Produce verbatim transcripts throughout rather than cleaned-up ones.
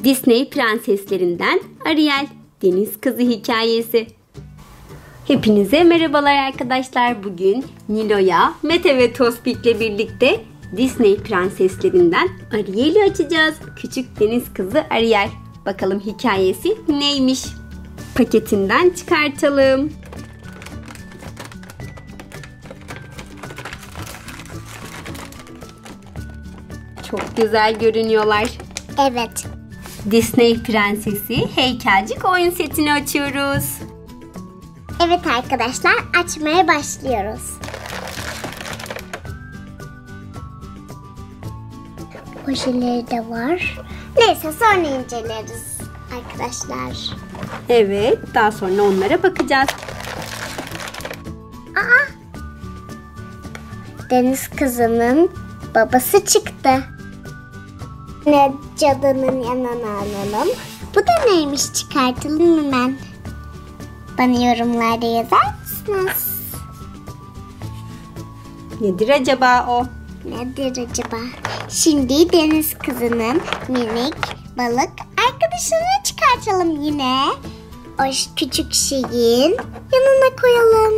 Disney prenseslerinden Ariel, Deniz Kızı hikayesi. Hepinize merhabalar arkadaşlar. Bugün Nilo'ya, Mete ve Tospik'le birlikte Disney prenseslerinden Ariel'i açacağız. Küçük Deniz Kızı Ariel. Bakalım hikayesi neymiş? Paketinden çıkartalım. Çok güzel görünüyorlar. Evet. Disney Prensesi heykelcik oyun setini açıyoruz. Evet arkadaşlar, açmaya başlıyoruz. Ojeleri de var. Neyse sonra inceleriz arkadaşlar. Evet, daha sonra onlara bakacağız. Aa! Deniz Kızı'nın babası çıktı. Ne cadının yanına alalım. Bu da neymiş, çıkartalım hemen. Bana yorumlarda yazar mısınız? Nedir acaba o? Nedir acaba? Şimdi Deniz Kızı'nın minik balık arkadaşını çıkartalım yine. O küçük şeyin yanına koyalım.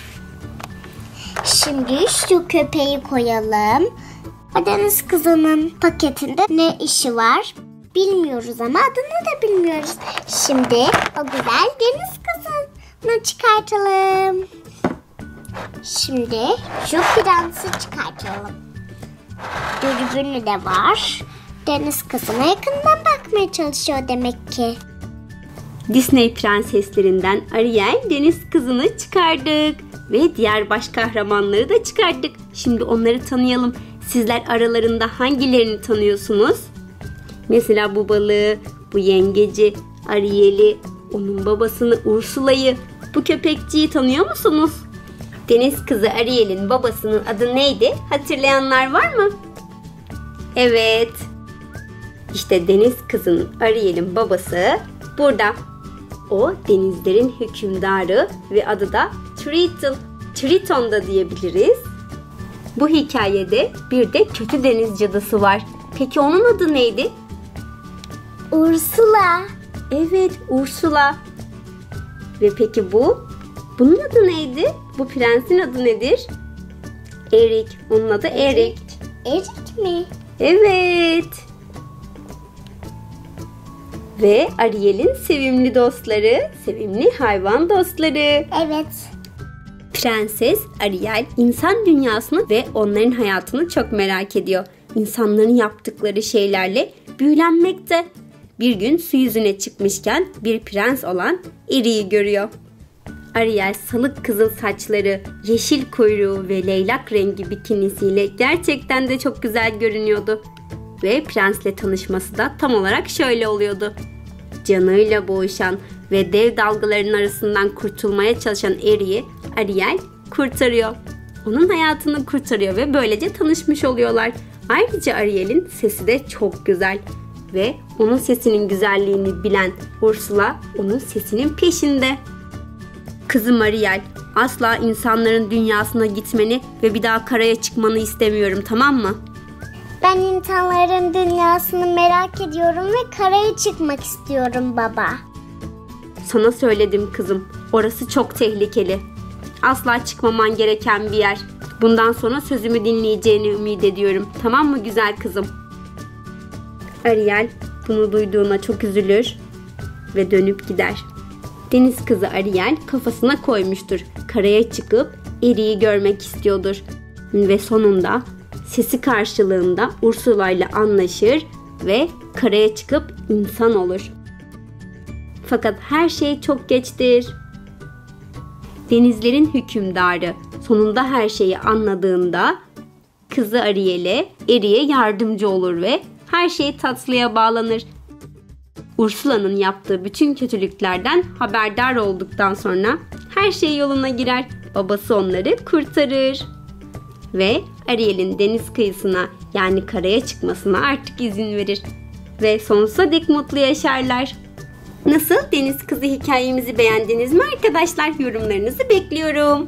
Şimdi şu köpeği koyalım. O Deniz Kızı'nın paketinde ne işi var bilmiyoruz ama adını da bilmiyoruz. Şimdi o güzel Deniz Kızı'nı çıkartalım. Şimdi şu prensi çıkartalım. Dürbünü de var. Deniz Kızı'na yakından bakmaya çalışıyor demek ki. Disney prenseslerinden Ariel, Deniz Kızı'nı çıkardık. Ve diğer baş kahramanları da çıkardık. Şimdi onları tanıyalım. Sizler aralarında hangilerini tanıyorsunuz? Mesela bu balığı, bu yengeci, Ariel'i, onun babasını Ursula'yı, bu köpekçiyi tanıyor musunuz? Deniz Kızı Ariel'in babasının adı neydi? Hatırlayanlar var mı? Evet. İşte Deniz Kızı'nın Ariel'in babası burada. O denizlerin hükümdarı ve adı da Triton. Triton da diyebiliriz. Bu hikayede bir de kötü deniz cadısı var. Peki onun adı neydi? Ursula. Evet, Ursula. Ve peki bu? Bunun adı neydi? Bu prensin adı nedir? Eric. Onun adı Eric. Eric mi? Evet. Ve Ariel'in sevimli dostları, sevimli hayvan dostları. Evet. Prenses Ariel insan dünyasını ve onların hayatını çok merak ediyor. İnsanların yaptıkları şeylerle büyülenmekte. Bir gün su yüzüne çıkmışken bir prens olan Eric'i görüyor. Ariel salık kızıl saçları, yeşil kuyruğu ve leylak rengi bikinisiyle gerçekten de çok güzel görünüyordu. Ve prensle tanışması da tam olarak şöyle oluyordu. Canıyla boğuşan ve dev dalgaların arasından kurtulmaya çalışan Eric'i Ariel kurtarıyor. Onun hayatını kurtarıyor ve böylece tanışmış oluyorlar. Ayrıca Ariel'in sesi de çok güzel ve onun sesinin güzelliğini bilen Ursula onun sesinin peşinde. Kızım Ariel, asla insanların dünyasına gitmeni ve bir daha karaya çıkmanı istemiyorum, tamam mı? Ben insanların dünyasını merak ediyorum ve karaya çıkmak istiyorum baba. Sana söyledim kızım, orası çok tehlikeli. Asla çıkmaman gereken bir yer. Bundan sonra sözümü dinleyeceğini ümit ediyorum. Tamam mı güzel kızım? Ariel bunu duyduğuna çok üzülür ve dönüp gider. Deniz Kızı Ariel kafasına koymuştur. Karaya çıkıp Eric'i görmek istiyordur. Ve sonunda sesi karşılığında Ursula ile anlaşır ve karaya çıkıp insan olur. Fakat her şey çok geçtir. Denizlerin hükümdarı sonunda her şeyi anladığında kızı Ariel'e, Eric'e yardımcı olur ve her şey tatlıya bağlanır. Ursula'nın yaptığı bütün kötülüklerden haberdar olduktan sonra her şey yoluna girer. Babası onları kurtarır. Ve Ariel'in deniz kıyısına yani karaya çıkmasına artık izin verir. Ve sonsuza dek mutlu yaşarlar. Nasıl? Deniz Kızı hikayemizi beğendiniz mi arkadaşlar? Yorumlarınızı bekliyorum.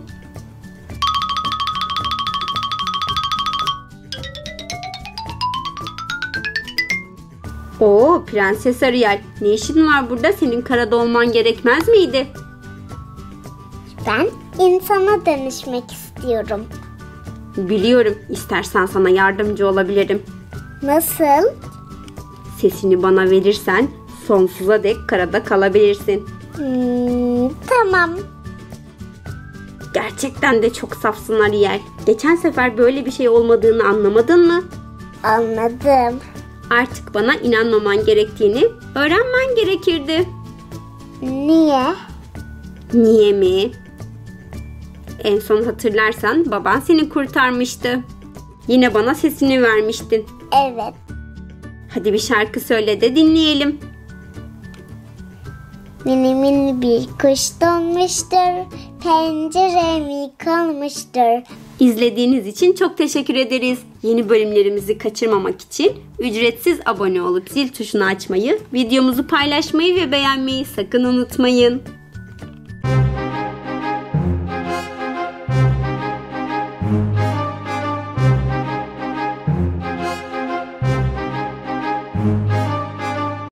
Oo, Prenses Ariel, ne işin var burada? Senin karada olman gerekmez miydi? Ben insana dönüşmek istiyorum. Biliyorum. İstersen sana yardımcı olabilirim. Nasıl? Sesini bana verirsen sonsuza dek karada kalabilirsin. Hmm, tamam. Gerçekten de çok safsın Ariel. Geçen sefer böyle bir şey olmadığını anlamadın mı? Anladım. Artık bana inanmaman gerektiğini öğrenmen gerekirdi. Niye? Niye mi? En son hatırlarsan baban seni kurtarmıştı. Yine bana sesini vermiştin. Evet. Hadi bir şarkı söyle de dinleyelim. Mini mini bir kuş donmuştur, penceremi kalmıştır. İzlediğiniz için çok teşekkür ederiz. Yeni bölümlerimizi kaçırmamak için ücretsiz abone olup zil tuşunu açmayı, videomuzu paylaşmayı ve beğenmeyi sakın unutmayın.